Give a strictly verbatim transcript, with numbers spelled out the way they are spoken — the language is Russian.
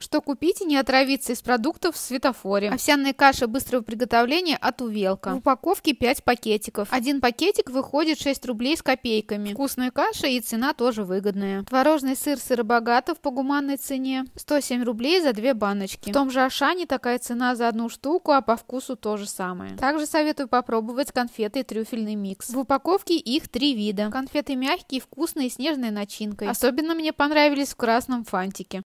Что купить и не отравиться из продуктов в светофоре? Овсяная каша быстрого приготовления от Увелка. В упаковке пять пакетиков. Один пакетик выходит шесть рублей с копейками. Вкусная каша и цена тоже выгодная. Творожный сыр Сыробогатов по гуманной цене. сто семь рублей за две баночки. В том же Ашане такая цена за одну штуку, а по вкусу то же самое. Также советую попробовать конфеты и трюфельный микс. В упаковке их три вида. Конфеты мягкие, вкусные, с нежной начинкой. Особенно мне понравились в красном фантике.